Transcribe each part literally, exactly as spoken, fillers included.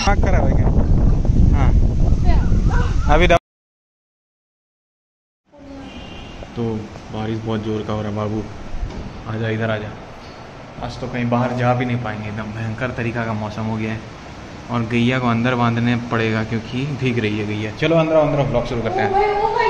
आँख खराब है क्या? हाँ अभी दवा। तो बारिश बहुत जोर का हो रहा है बाबू, आजा इधर आजा। आज तो कहीं बाहर जा भी नहीं पाएंगे, एकदम भयंकर तरीका का मौसम हो गया है। और गैया को अंदर बांधने पड़ेगा क्योंकि भीग रही है गैया। चलो अंदर अंदर ब्लॉग शुरू करते हैं।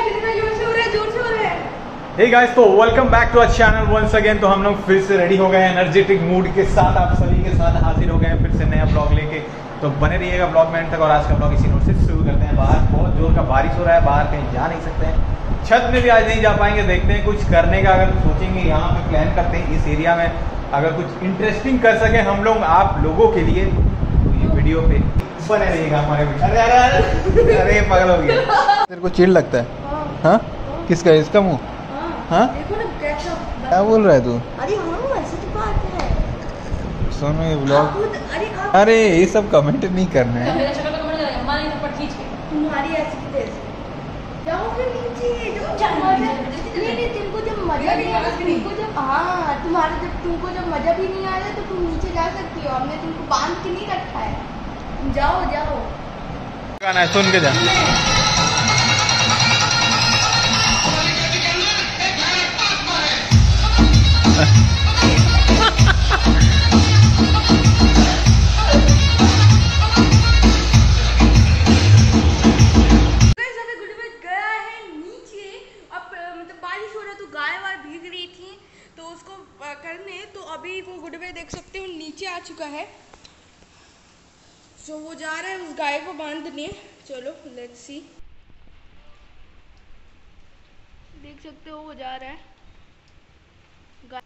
हे गाइस, तो welcome back to our channel once again. तो हम लोग फिर से रेडी हो गए हैं एनर्जेटिक मूड के साथ, आप सभी के साथ हाजिर हो गए हैं फिर से नया ब्लॉग लेके। तो बने रहिएगा ब्लॉग में एंड तक। और आज का ब्लॉग इसी नोट से शुरू करते हैं। बाहर बहुत जोर का बारिश हो रहा है, बाहर कहीं जा नहीं सकते हैं, छत में भी आज नहीं जा पाएंगे। देखते हैं कुछ करने का अगर सोचेंगे, यहाँ पे प्लान करते हैं इस एरिया में अगर कुछ इंटरेस्टिंग कर सके हम लोग आप लोगों के लिए, तो ये वीडियो पे बने रहिएगा हमारे वीडियो। अरे अरे अरे पागल हो गया। तेरे को चिढ़ लगता है? हाँ किसका? इसका मुँह? हाँ क्या बोल रहा है तू? अरे हाँ ऐसे तो बात है। सुनो ये ब्लॉग। अरे ये सब कमेंट नहीं करना है। तुम्हारी ऐसी कैसे? जाओ फिर नीचे। नहीं नहीं तुमको जब मजा नहीं आया, तुमको जब हाँ तुम्हारा जब तुमको जब मजा भी नहीं आया तो तुम नीचे जा सकती हो। हमने तुमको बांध के नहीं रखा है, तुम जाओ जाओ। गाना है सुन के जा। करने तो अभी वो गुडवे देख सकते हो नीचे आ चुका है। तो वो जा रहा है उस गाय को बांधने। चलो लेट्स सी, देख सकते हो वो जा रहा है गाय।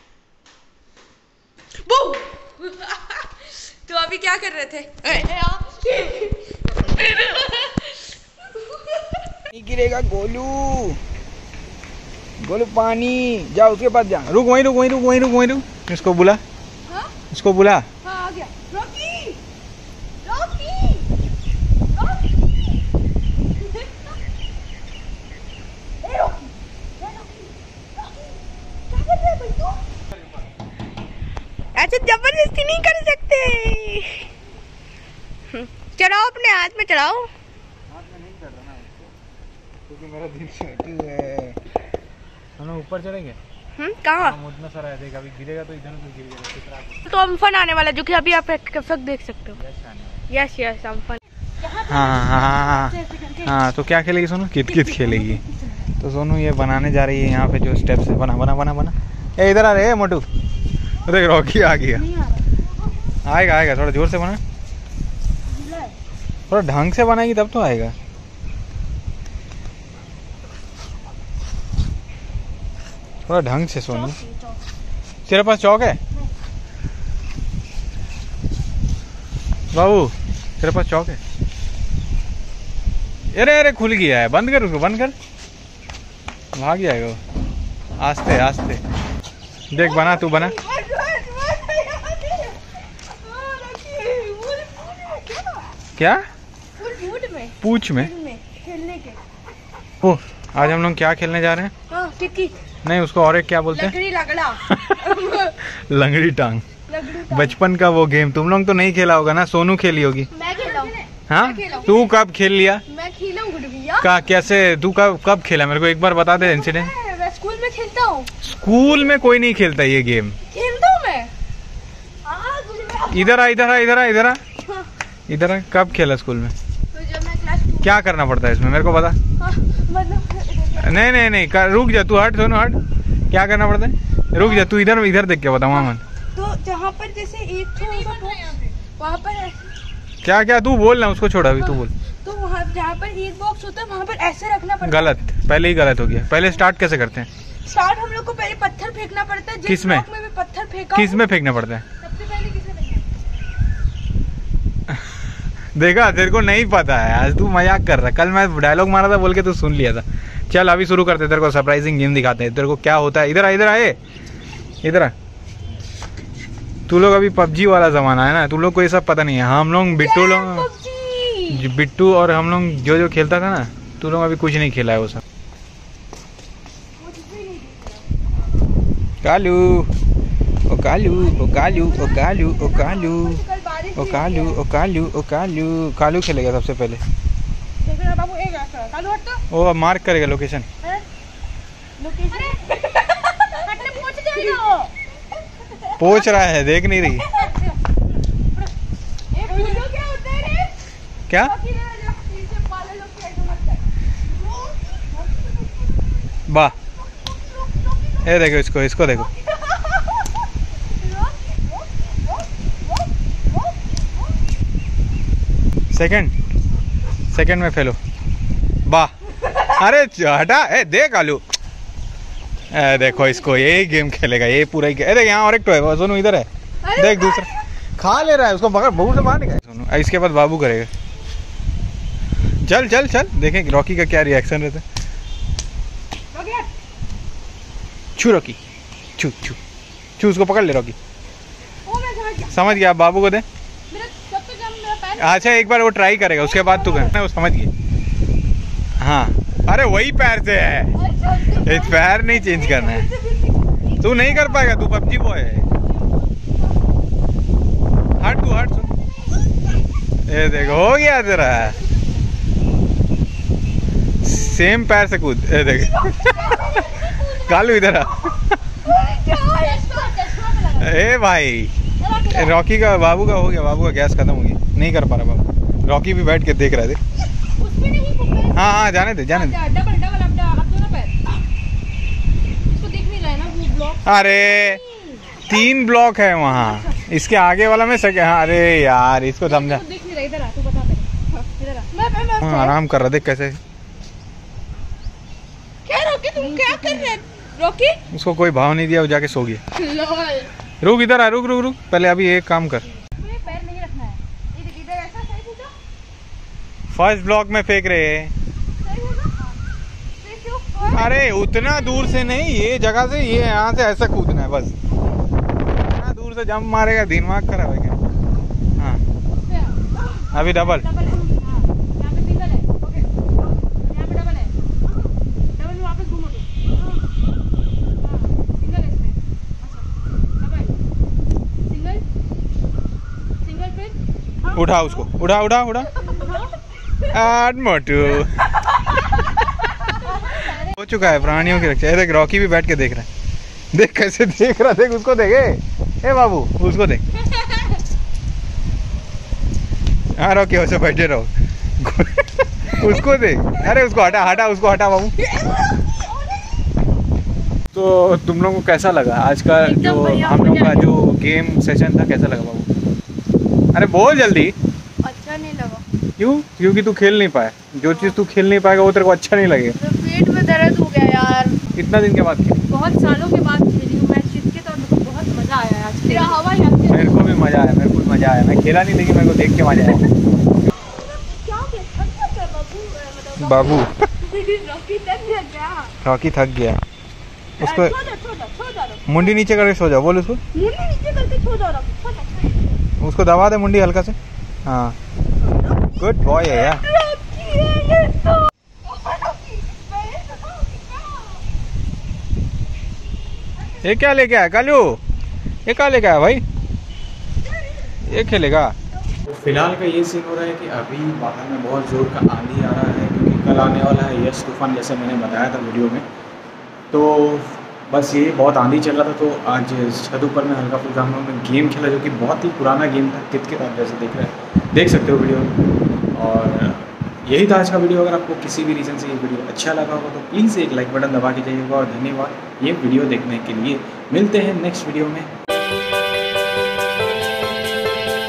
तो अभी क्या कर रहे थे? गिरेगा गोलू, गोलू पानी। जा उसके पास जा। रुक वहीं रुक वहीं रुक वहीं रुक वहीं रुक। इसको बुला। हाँ? इसको बुला। हाँ आ गया। रॉकी रॉकी रॉकी ए रॉकी रॉकी क्या कर रहे भाई तू? ऐसे जबरदस्ती नहीं कर सकते। चढ़ाओ अपने हाथ में चढ़ाओ। हाथ में नहीं कर रहा ना क्योंकि मेरा दिल छोटू है। हम लोग ऊपर चढ़ेंगे। हम्म कहाँ? उतना सारा है, देख अभी गिरेगा तो इधर से गिरेगा। तो अम्फन आने वाला जो कि अभी आप इफेक्ट देख सकते हो। Yes yes Amphan. हाँ हाँ हाँ हाँ। तो क्या खेलेगी सोनू? कित कित खेलेगी। तो सोनू ये बनाने जा रही है यहाँ पे जो स्टेप्स है। बना बना बना बना। ए इधर आ रहे मोटू। देख रॉकी आ गया। आएगा आएगा, थोड़ा जोर से बना, थोड़ा ढंग से बनाएगी तब तो आएगा। थोड़ा ढंग से सोनू। तेरे पास चौक है बाबू? तेरे पास चौक है? अरे अरे खुल गया है, बंद कर उसको, बंद कर। भाग जाएगा वो। आस्ते आस्ते देख, बना तू बना। क्या? पूछ में खेलने के। ओ आज हम लोग क्या खेलने जा रहे हैं? हाँ, टिक्की नहीं उसको और एक क्या बोलते हैं? लंगड़ी लगड़ा। लंगड़ी टांग। बचपन का वो गेम तुम लोग तो नहीं खेला होगा ना? सोनू खेली होगी। मैं खेला हूं। हाँ तू कब खेल लिया? मैं खेला हूं भैया। का कैसे तू कब कब खेला? मेरे को एक बार बता दे इंसिडेंट। मैं स्कूल में खेलता हूँ। स्कूल में कोई नहीं खेलता ये गेम। खेलता हूँ मैं। इधर आ इधर आ इधर आ इधर आ इधर आ। कब खेला स्कूल में? तो जब मैं क्लास टू। क्या करना पड़ता है इसमें मेरे को बता। मतलब नहीं नहीं नहीं कर, रुक जा तू, हट सोनू हट। क्या करना पड़ता है? रुक जा तू, इधर इधर देख के बता मामन। तो जहाँ पर जैसे एक वहाँ पर क्या क्या तू बोल ना, उसको छोड़ा अभी तू बोल। तो वहाँ जहाँ पर एक बॉक्स होता है वहाँ पर ऐसे रखना पड़ता है। गलत, पहले ही गलत हो गया। पहले स्टार्ट कैसे करते हैं? स्टार्ट हम लोग को पहले पत्थर फेंकना पड़ता है। किस में? में भी पत्थर फेंका। किस में फेंकना पड़ता है? सबसे पहले किसमें फेंकना? देखा तेरे को नहीं पता है, आज तू मजाक कर रहा है। कल मैं डायलॉग मारा था बोल के तू सुन लिया था। चल अभी शुरू करते हैं, तेरे को सरप्राइजिंग गेम दिखाते हैं तेरे को क्या होता है। इधर आ इधर आए इधर आ। तू लोग अभी पबजी वाला जमाना है ना, तू लोग को ये सब पता नहीं है। हम लोग बिट्टू लोग बिट्टू और हम लोग जो जो खेलता था ना, तू लोग अभी कुछ नहीं खेला है वो सब। कालू ओ कालू ओ कालू ओ कालू ओ कालू। कल बारिश ओ कालू ओ कालू ओ कालू कालू खेलेगा सबसे पहले। देखो ना बाबू, एक ऐसा कालू हट तो। वो मार्क करेगा लोकेशन। लोकेशन हटने पहुंच जाएगा वो। पहुंच रहा है, देख नहीं रही। ये वीडियो क्या होता है रे? क्या? वाह, ये देखो इसको, इसको देखो। सेकंड सेकंड में फेलो। वाह, अरे हटा, ए देख आलू, ए देखो इसको, यही गेम खेलेगा ये पूरा ही। अरे यहाँ और एक तो है सोनू, इधर है देख, दूसरा खा ले रहा है उसको, पकड़ बहुत से बाहर निकाल सोनू। इसके बाद बाबू करेगा। चल चल चल, देखें रॉकी का क्या रिएक्शन रहता है। छू रॉकी, छू छू छू, उसको पकड़ ले रॉकी। समझ गया, बाबू को दे। अच्छा एक बार वो ट्राई करेगा, उसके बाद तू करना, वो समझ गई। हाँ, अरे वही पैर से है, इस पैर नहीं चेंज करना है। तू नहीं कर पाएगा, तू पबजी बॉय है। हट तू हट, ये देखो हो गया तेरा। सेम पैर से कूद, ये देख। कालू इधर आ। ए भाई, रॉकी का बाबू का हो गया, बाबू का गैस खत्म हो गया, नहीं कर पा रहा बाबू। रॉकी भी बैठ के देख रहे थे। हाँ हाँ जाने दे जाने दे। डबल डबल अब अब दोनों पैर इसको दिख नहीं रहा है ना वो ब्लॉक। अरे तीन ब्लॉक है वहाँ, इसके आगे वाला में सके। हाँ अरे यार इसको समझा। दिख नहीं रहा, इधर आ तू, बता दे इधर आ। मैं मैं हाँ, आराम कर रहा, देख कैसे। क्या रॉकी, तुम क्या कर रहे रॉकी? उसको कोई भाव नहीं दिया, वो जाके सो गया। रुक इधर आ, रुक रुक रुक, पहले अभी एक काम कर। पैर नहीं रखना है, इधर ऐसा सही पूछो। फर्स्ट ब्लॉक में फेंक रहे हैं। अरे उतना दूर से नहीं, ये जगह से, ये यहाँ से ऐसा कूदना है बस। इतना दूर से जंप मारेगा, दिमाग खराब है क्या? हाँ अभी डबल। उठा उसको, उठा उठा उठा। आठ मोटू हो चुका है प्राणियों की रक्षा। देख रॉकी भी बैठ के देख रहा है, देख कैसे देख रहा, देख उसको देखे। ए बाबू उसको देख। हाँ रॉकी वैसे बैठे रहो। उसको देख, अरे उसको हटा हटा, उसको हटा बाबू। तो तुम लोगों को कैसा लगा आज का जो हम लोग का जो गेम सेशन था, कैसा लगा बाबू? अरे बोल जल्दी। अच्छा नहीं लगा। क्यों? क्योंकि तू खेल नहीं पाया। जो चीज़ तू खेल नहीं पाएगा वो तेरे को अच्छा नहीं लगेगा। तो पेट में दर्द हो गया यार। इतना दिन के बाद खेली, बहुत सालों के बाद खेली हूँ मैं जीत के, तो मेरे को बहुत मजा आया आज। तेरा हवा ही आती है। मेरे को भी मजा आया, मेरे को भी मजा आया। मैं खेला नहीं लेकिन मेरे को देख के मजा आया। क्या बाबू बाबू रॉकी थक गया। रॉकी थक गया। उसको सो जा, सो जा, सो जा। मुंडी नीचे करके सो जाओ, बोल उसको। मुंडी नीचे करके सो जा रॉकी, सो जा। उसको दबा दे मुंडी हल्का से। हाँ गुड बॉय है यार। ये क्या लेके आया कालू? ये क्या लेके आया भाई? ये खेलेगा। फिलहाल का ये सीन हो रहा है कि अभी बाहर में बहुत जोर का आंधी आ रहा है, क्योंकि कल आने वाला है यश तूफान, जैसे मैंने बताया था वीडियो में। तो बस ये बहुत आंधी चल रहा था, तो आज छत ऊपर में हल्का फुल्का हम लोगों ने गेम खेला, जो कि बहुत ही पुराना गेम था। कित कित आप जैसे देख रहे हैं, देख सकते हो वीडियो में। और यही था आज का वीडियो। अगर आपको किसी भी रीज़न से ये वीडियो अच्छा लगा होगा तो प्लीज़ एक लाइक बटन दबा के जाइएगा, और धन्यवाद ये वीडियो देखने के लिए। मिलते हैं नेक्स्ट वीडियो में।